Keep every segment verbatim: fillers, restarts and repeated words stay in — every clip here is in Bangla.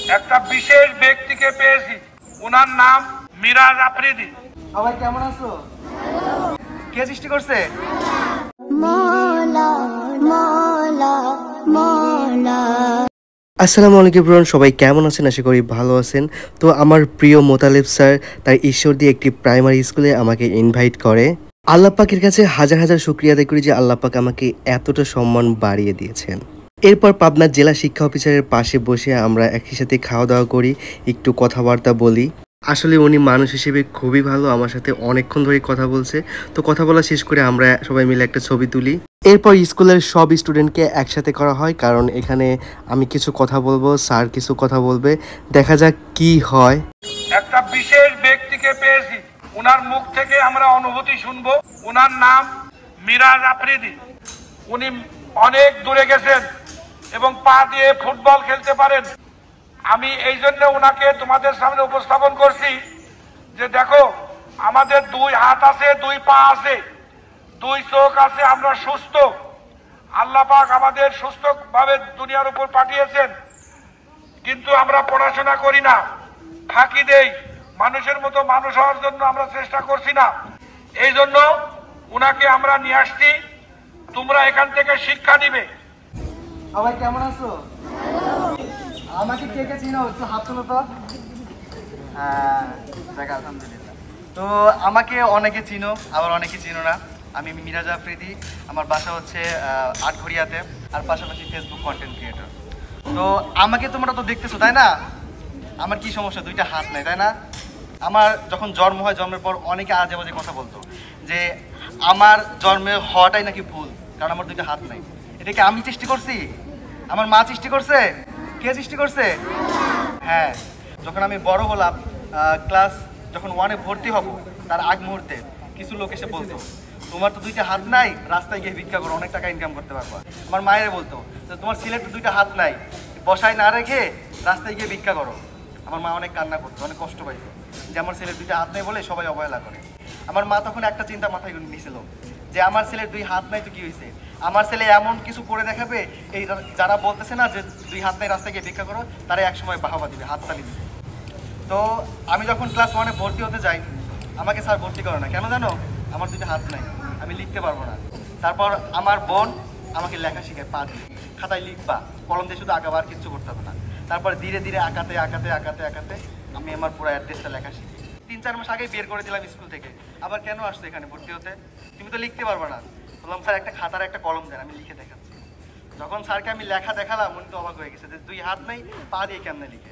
একটা বিশেষ ব্যক্তিকে পেয়েছি, ওনার নাম মিরাজ আফ্রিদি। সবাই কেমন আছো? কে সৃষ্টি করছে? আসসালামু আলাইকুম এভরিওয়ান, সবাই কেমন আছেন? আশা করি ভালো আছেন। তো আমার প্রিয় মোতালেব স্যার তার ঈশ্বর দিয়ে একটি প্রাইমারি স্কুলে আমাকে ইনভাইট করে। আল্লাহ পাকের কাছে হাজার হাজার শুকরিয়া আদায় করি যে আল্লাহ পাক আমাকে এতটা সম্মান বাড়িয়ে দিয়েছেন। এরপর পাবনা জেলা শিক্ষা অফিসারের পাশে বসে আমরা একই সাথে খাওয়া দাওয়া করি, একটু কথাবার্তা বলি। আসলে উনি মানুষ হিসেবে খুবই ভালো, আমার সাথে অনেকক্ষণ ধরে কথা বলছে। তো কথা বলা শেষ করে আমরা সবাই মিলে একটা ছবি তুলি। এরপর স্কুলের সব স্টুডেন্টকে একসাথে করা হয়, কারণ এখানে আমি কিছু কথা বলবো, স্যার কিছু কথা বলবে, দেখা যাক কি হয়। একটা বিশেষ ব্যক্তিকে পেয়েছি, ওনার মুখ থেকে আমরা অনুভূতি শুনবো। ওনার নাম মিরাজ আফ্রিদি। উনি অনেক দূরে গেছেন এবং পা দিয়ে ফুটবল খেলতে পারেন। আমি এই জন্য ওনাকে তোমাদের সামনে উপস্থাপন করছি যে দেখো, আমাদের দুই হাত আছে, দুই পা আছে, দুই চোখ আছে, আমরা সুস্থ। আল্লাহ পাক আমাদের সুস্থ ভাবে দুনিয়ার উপর পাঠিয়েছেন, কিন্তু আমরা পড়াশোনা করি না, ফাঁকি দেই। মানুষের মতো মানুষ হওয়ার জন্য আমরা চেষ্টা করছি না। এই জন্য উনাকে আমরা নিয়ে আসছি, তোমরা এখান থেকে শিক্ষা নিবে। সবাই কেমন আছো? আমাকে কে কে চিনো? একটু হাত তোলো তো। হ্যাঁ, দেখ আলহামদুলিল্লাহ। তো আমাকে অনেকে চিনো, আবার অনেকে চিনো না। আমি মিরাজ আফ্রিদি, আমার বাসা হচ্ছে আটঘরিয়াতে, আর পাশাপাশি ফেসবুক কন্টেন্ট ক্রিয়েটর। তো আমাকে তোমরা তো দেখতেছো, তাই না? আমার কি সমস্যা? দুইটা হাত নাই, তাই না? আমার যখন জন্ম হয়, জন্মের পর অনেকে আজে বাজে কথা বলতো যে আমার জন্মে হওয়াটাই নাকি ভুল, কারণ আমার দুইটা হাত নাই। এটাকে আমি সৃষ্টি করছি? আমার মা সৃষ্টি করছে? কে সৃষ্টি করছে? হ্যাঁ। যখন আমি বড় হলাম, ক্লাস যখন ওয়ানে ভর্তি হব, তার আগ মুহূর্তে কিছু লোক এসে বলতো তোমার তো দুইটা হাত নাই, রাস্তায় গিয়ে ভিক্ষা করো, অনেক টাকা ইনকাম করতে পারবা। আমার মায়ের বলতো যে তোমার ছেলের তো দুইটা হাত নাই, বসায় না রেখে রাস্তায় গিয়ে ভিক্ষা করো। আমার মা অনেক কান্না করতো, অনেক কষ্ট পাইতো যে আমার ছেলের দুইটা হাত নাই বলে সবাই অবহেলা করে। আমার মা তখন একটা চিন্তা মাথায় নিয়েছিল যে আমার ছেলের দুই হাত নাই তো কি হয়েছে, আমার ছেলে এমন কিছু করে দেখাবে, এই যারা বলতেছে না যে দুই হাত নাই রাস্তায় গিয়ে ভিক্ষা করো, তারা একসময় বাহবা দিবে, হাততালি দিবে। তো আমি যখন ক্লাস ওয়ানে ভর্তি হতে যাই, আমাকে স্যার ভর্তি করে না। কেন জানো? আমার দুইটা হাত নাই, আমি লিখতে পারবো না। তারপর আমার বোন আমাকে লেখা শিখায়, পা দিয়ে খাতায় লিখবা, কলম দিয়ে শুধু আঁকাবা, আর কিচ্ছু করতে হবে না। তারপর ধীরে ধীরে আঁকাতে আঁকাতে আঁকাতে আঁকাতে আমি আমার পুরো অ্যাড্রেসটা লেখা শিখি। তিন চার মাস আগেই বের করে দিলাম স্কুল থেকে। আবার কেন আসছো এখানে ভর্তি হতে? তুমি তো লিখতে পারবে না। বললাম স্যার একটা খাতার একটা কলম দেন, আমি লিখে দেখাচ্ছি। যখন স্যারকে আমি লেখা দেখালাম, উনি তো অবাক হয়ে গেছে যে দুই হাত নেই, পা দিয়ে কেমনে লিখে।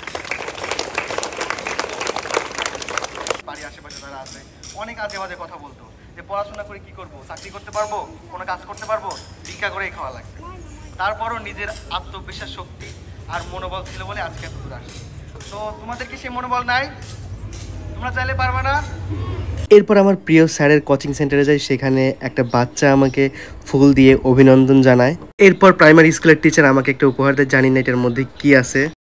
বাড়ির আশেপাশে যারা আছে অনেক আজে বাজে কথা বলতো যে পড়াশোনা করে কি করবো, চাকরি করতে পারবো, কোনো কাজ করতে পারবো, ভিক্ষা করেই খাওয়া লাগবে। তারপরও নিজের আত্মবিশ্বাস, শক্তি আর মনোবল ছিল বলে আজকে এত দূর আসে। তো তোমাদের কি সেই মনোবল নাই? তোমরা চাইলে পারবে না? এরপর আমার প্রিয় স্যারের কোচিং সেন্টারে যাই, সেখানে একটা বাচ্চা আমাকে ফুল দিয়ে অভিনন্দন জানায়। এরপর প্রাইমারি স্কুলের টিচার আমাকে একটা উপহার দেয়, জানি না এটার মধ্যে কি আছে।